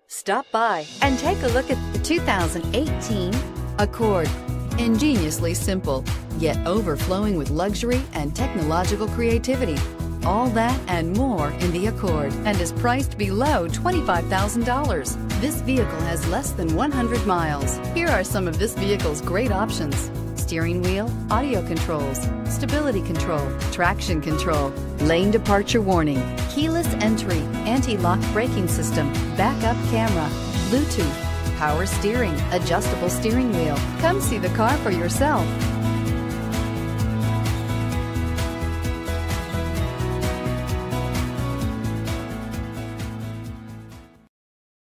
Stop by and take a look at the 2018 Accord. Ingeniously simple, yet overflowing with luxury and technological creativity. All that and more in the Accord, and is priced below $25,000. This vehicle has less than 100 miles. Here are some of this vehicle's great options: steering wheel audio controls, stability control, traction control, lane departure warning, keyless entry, anti-lock braking system, backup camera, Bluetooth, power steering, adjustable steering wheel. Come see the car for yourself.